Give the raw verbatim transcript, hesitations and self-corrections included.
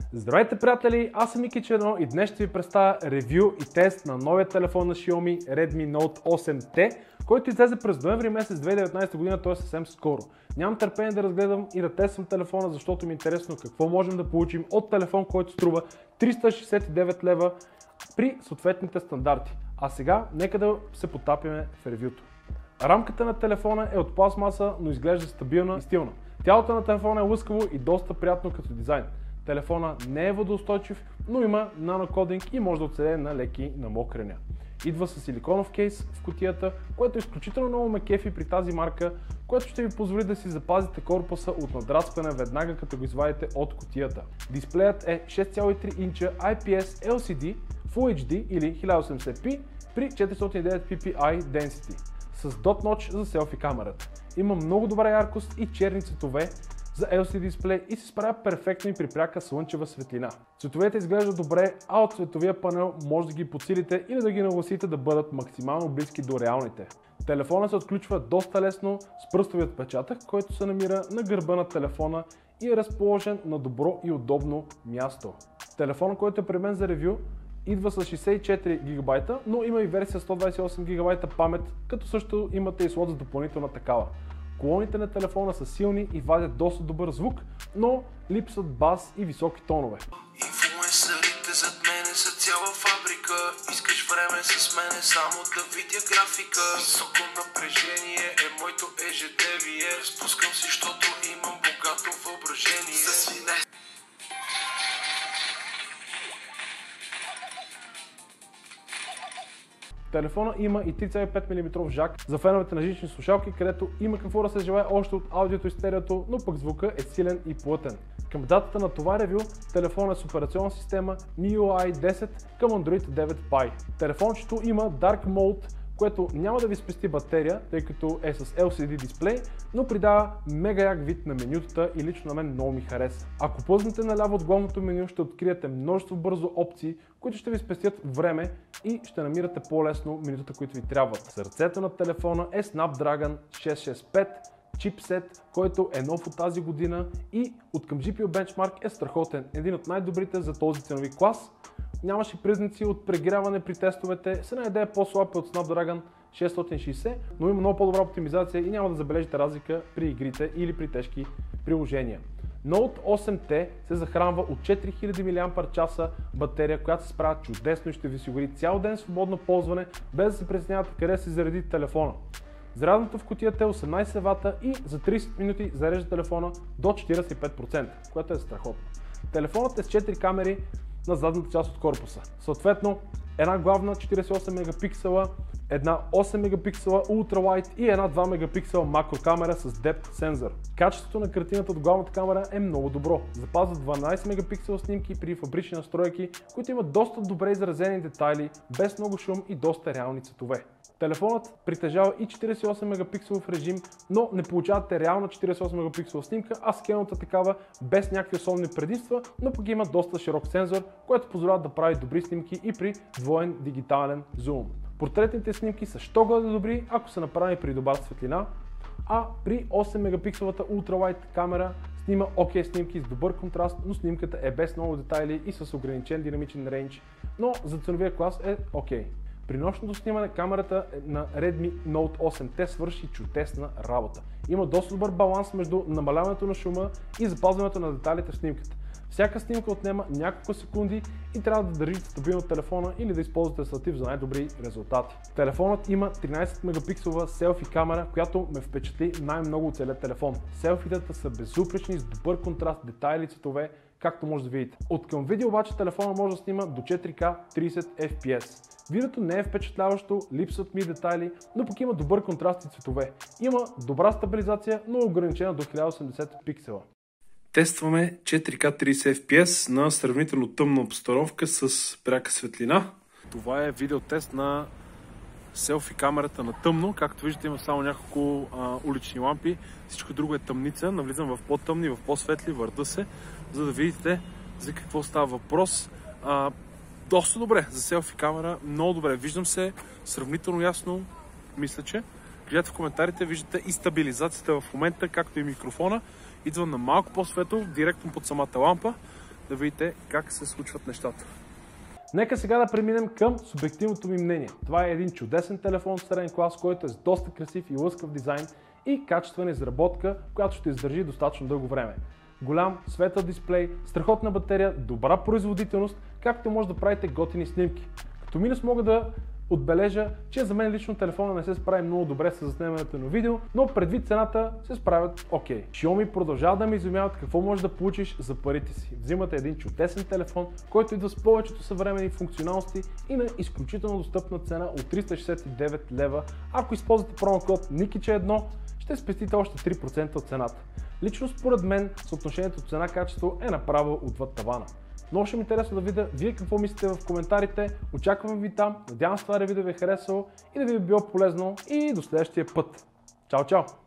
Здравейте, приятели! Аз съм Ники Черно и днес ще ви представя ревю и тест на новия телефон на Xiaomi Redmi Note осем T, който излезе през ноември месец две хиляди и деветнадесета година, т.е. съвсем скоро. Нямам търпение да разгледам и да тествам телефона, защото ми е интересно какво можем да получим от телефон, който струва триста шейсет и девет лева при съответните стандарти. А сега нека да се потапяме в ревюто. Рамката на телефона е от пластмаса, но изглежда стабилна и стилна. Тялото на телефона е лъскаво и доста приятно като дизайн. Телефона не е водоустойчив, но има нанокодинг и може да оцелее на леки намокрения. Идва с силиконов кейс в кутията, което е изключително много ме кефи при тази марка, което ще ви позволи да си запазите корпуса от надраскване веднага като го извадите от кутията. Дисплеят е шест цяло и три инча ай пи ес ел си ди Full ейч ди или хиляда и осемдесет пи при четиристотин и девет пи пи ай Density с Dot Notch за селфи камерата. Има много добра яркост и черни цветове за ел си ди дисплей и се справя перфектно и при пряка слънчева светлина. Цветовете изглеждат добре, а от цветовия панел може да ги подсилите или да ги нагласите да бъдат максимално близки до реалните. Телефонът се отключва доста лесно с пръстовия отпечатък, който се намира на гърба на телефона и е разположен на добро и удобно място. Телефонът, който е при мен за ревю, идва с шейсет и четири гигабайта, но има и версия сто двадесет и осем гигабайта памет, като също имате и слот за допълнителна такава. Колоните на телефона са силни и вадят доста добър звук, но липсват бас и високи тонове. Инфлуенсърите зад мене са цяла фабрика. Искаш време с мене само да видя графика. Високо напрежение е моето ежедневие. Спускам си, защото имам богато въображение. Телефона има и три цяло и пет милиметров жак за феновете на жични слушалки, където има какво да се желае още от аудиото и стереото, но пък звука е силен и плътен. Към датата на това ревю, телефонът е с операционна система Ем Ю Ай десет към Android девет Pie. Телефончето има Dark Mode, което няма да ви спести батерия, тъй като е с ел си ди дисплей, но придава мега як вид на менютата и лично на мен много ми хареса. Ако пъзнете наляво от главното меню, ще откриете множество бързо опции, които ще ви спестят време и ще намирате по-лесно менютата, които ви трябват. Сърцето на телефона е Snapdragon шест шест пет чипсет, който е нов от тази година и от към джи пи ю Benchmark е страхотен. Един от най-добрите за този ценови клас. Нямаше признаци от прегряване при тестовете, с една идея по-слаб от Snapdragon шестстотин и шейсет, но има много по-добра оптимизация и няма да забележите разлика при игрите или при тежки приложения. Note осем T се захранва от четири хиляди милиампер часа батерия, която се справя чудесно и ще ви осигури цял ден свободно ползване, без да се притеснявате къде се зареди телефона. Зарядното в кутията е осемнадесет вата и за тридесет минути зарежда телефона до четиридесет и пет процента, което е страхотно. Телефонът е с четири камери на задната част от корпуса. Съответно, една главна четиридесет и осем мегапиксела, една осем мегапиксела ултравайд и една два мегапиксела макрокамера с Depth сензор. Качеството на картината от главната камера е много добро. Запазва дванадесет мегапиксела снимки при фабрични настройки, които имат доста добре изразени детайли, без много шум и доста реални цветове. Телефонът притежава и четиридесет и осем мегапикселов режим, но не получавате реална четиридесет и осем мегапикселова снимка, а скената такава без някакви особени предимства, но пък има доста широк сензор, което позволява да прави добри снимки и при двоен дигитален зум. Портретните снимки са що годе добри, ако са направени при добра светлина, а при осем мегапикселовата ултравайд камера снима окей снимки с добър контраст, но снимката е без много детайли и с ограничен динамичен рейндж, но за ценовия клас е окей. При нощното снимане камерата на Redmi Note осем T свърши чудесна работа. Има доста добър баланс между намаляването на шума и запазването на детайлите в снимката. Всяка снимка отнема няколко секунди и трябва да държите стабилно телефона или да използвате статив за най-добри резултати. Телефонът има тринадесет мегапикселова селфи камера, която ме впечатли най-много от целият телефон. Селфитата са безупречни, с добър контраст, детайли, цветове, както може да видите. От към видео обаче телефона може да снима до четири К тридесет еф пи ес. Видеото не е впечатляващо, липсват ми детайли, но пък има добър контраст и цветове. Има добра стабилизация, но е ограничена до хиляда и осемдесет пиксела. Тестваме четири К тридесет еф пи ес на сравнително тъмна обстановка с пряка светлина. Това е видеотест на селфи камерата на тъмно. Както виждате, има само няколко а, улични лампи. Всичко друго е тъмница. Навлизам в по-тъмни, в по-светли, върта се, за да видите за какво става въпрос. А, доста добре за селфи камера, много добре. Виждам се сравнително ясно, мисля, че. Гледате в коментарите, виждате и стабилизацията в момента, както и микрофона. Идва на малко по-светъл, директно под самата лампа. да видите как се случват нещата. Нека сега да преминем към субективното ми мнение. Това е един чудесен телефон от среден клас, който е с доста красив и лъскав дизайн и качествена изработка, която ще издържи достатъчно дълго време. Голям, светъл дисплей, страхотна батерия, добра производителност, както може да правите готини снимки. Като минус мога да отбележа, че за мен лично телефона не се справи много добре с заснемането на видео, но предвид цената се справят окей. Xiaomi продължава да ме изумяват какво можеш да получиш за парите си. Взимате един чудесен телефон, който идва с повечето съвременни функционалности и на изключително достъпна цена от триста шейсет и девет лева. Ако използвате промокод Никиче едно, ще спестите още три процента от цената. Лично според мен съотношението цена-качество е направо отвъд тавана. Много ще ми е интересно да видя вие какво мислите в коментарите. Очаквам ви там. Надявам се това видео ви е харесало и да ви е било полезно и до следващия път. Чао, чао!